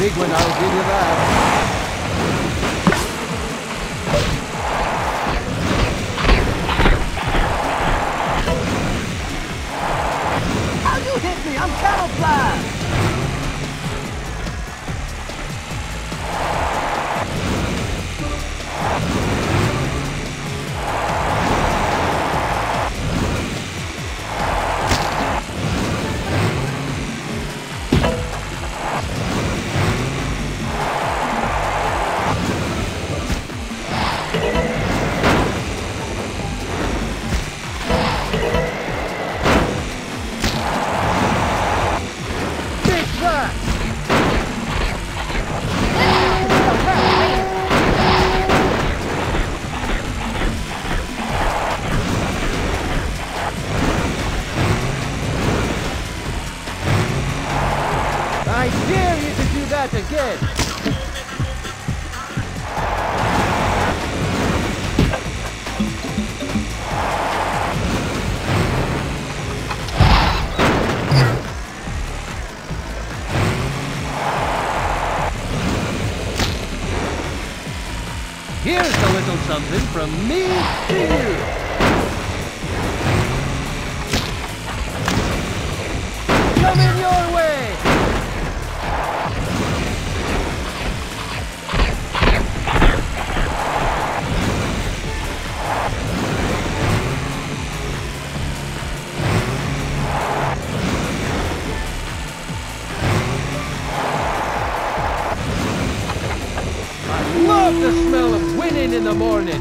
big one, I'll give you that. How you hit me? I'm camouflaged! I dare you to do that again! Here's a little something from me to you! Coming your way! I love the smell of winning in the morning.